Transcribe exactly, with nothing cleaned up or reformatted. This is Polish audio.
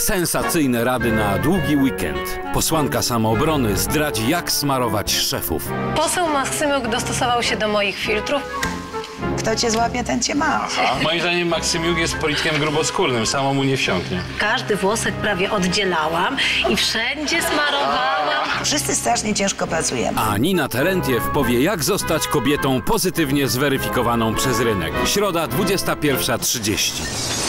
Sensacyjne rady na długi weekend. Posłanka samoobrony zdradzi, jak smarować szefów. Poseł Maksymiuk dostosował się do moich filtrów. Kto cię złapie, ten cię ma. A moim zdaniem Maksymiuk jest politykiem gruboskórnym, samo mu nie wsiąknie. Każdy włosek prawie oddzielałam i wszędzie smarowałam. Wszyscy strasznie ciężko pracujemy. A Nina Terentiew powie, jak zostać kobietą pozytywnie zweryfikowaną przez rynek. Środa, dwudziesta pierwsza trzydzieści.